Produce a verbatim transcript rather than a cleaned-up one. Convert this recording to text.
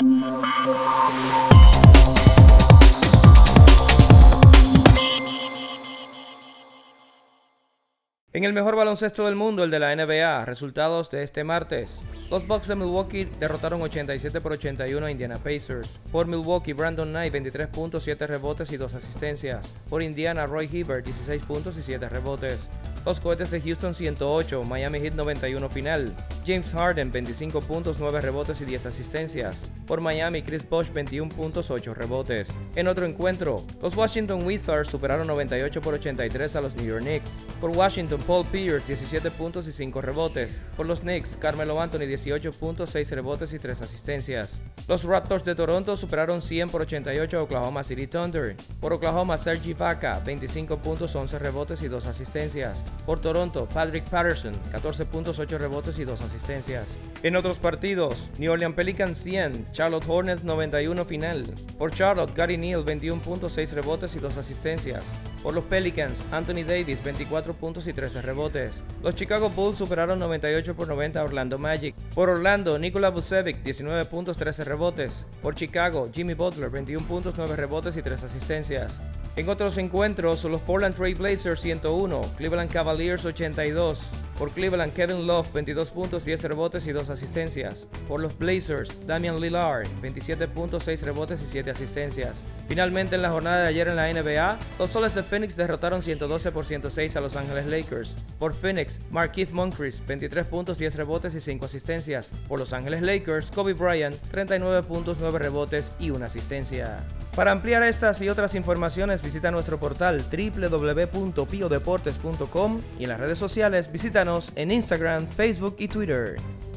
En el mejor baloncesto del mundo, el de la N B A, resultados de este martes. Los Bucks de Milwaukee derrotaron ochenta y siete por ochenta y uno a Indiana Pacers. Por Milwaukee, Brandon Knight, veintitrés puntos, siete rebotes y dos asistencias. Por Indiana, Roy Hibbert, dieciséis puntos y siete rebotes. Los Cohetes de Houston, ciento ocho, Miami Heat noventa y uno final. James Harden, veinticinco puntos, nueve rebotes y diez asistencias. Por Miami, Chris Bosh, veintiún puntos, ocho rebotes. En otro encuentro, los Washington Wizards superaron noventa y ocho por ochenta y tres a los New York Knicks. Por Washington, Paul Pierce, diecisiete puntos y cinco rebotes. Por los Knicks, Carmelo Anthony, dieciocho puntos, seis rebotes y tres asistencias. Los Raptors de Toronto superaron cien por ochenta y ocho a Oklahoma City Thunder. Por Oklahoma, Serge Ibaka, veinticinco puntos, once rebotes y dos asistencias. Por Toronto, Patrick Patterson, catorce puntos, ocho rebotes y dos asistencias. En otros partidos, New Orleans Pelicans cien, Charlotte Hornets noventa y uno final. Por Charlotte, Gary Neal, veintiún puntos, seis rebotes y dos asistencias. Por los Pelicans, Anthony Davis, veinticuatro puntos y trece rebotes. Los Chicago Bulls superaron noventa y ocho por noventa a Orlando Magic. Por Orlando, Nikola Vucevic, diecinueve puntos, trece rebotes. Por Chicago, Jimmy Butler, veintiún puntos, nueve rebotes y tres asistencias. En otros encuentros, los Portland Trail Blazers ciento uno, Cleveland Cavaliers ochenta y dos. Por Cleveland, Kevin Love, veintidós puntos, diez rebotes y dos asistencias. Por los Blazers, Damian Lillard, veintisiete puntos, seis rebotes y siete asistencias. Finalmente, en la jornada de ayer en la N B A, los Soles de Phoenix derrotaron ciento doce por ciento seis a Los Ángeles Lakers. Por Phoenix, Markieff Moncrief, veintitrés puntos, diez rebotes y cinco asistencias. Por Los Ángeles Lakers, Kobe Bryant, treinta y nueve puntos, nueve rebotes y una asistencia. Para ampliar estas y otras informaciones, visita nuestro portal w w w punto pio deportes punto com y en las redes sociales visítanos en Instagram, Facebook y Twitter.